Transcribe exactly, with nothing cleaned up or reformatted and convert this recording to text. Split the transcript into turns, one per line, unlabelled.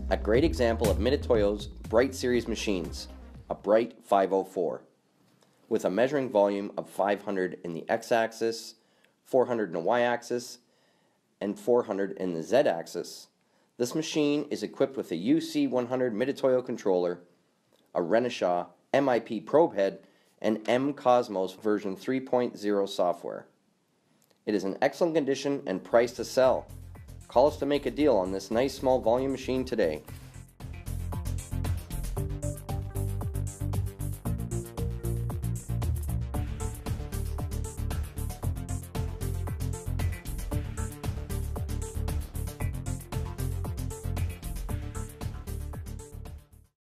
A great example of Mitutoyo's Bright series machines, a Bright five oh four, with a measuring volume of five hundred in the x-axis, four hundred in the y-axis, and four hundred in the z-axis. This machine is equipped with a U C one hundred Mitutoyo controller, a Renishaw M I P probe head, and M COSMOS version three point oh software. It is in excellent condition and priced to sell. Call us to make a deal on this nice small volume machine today.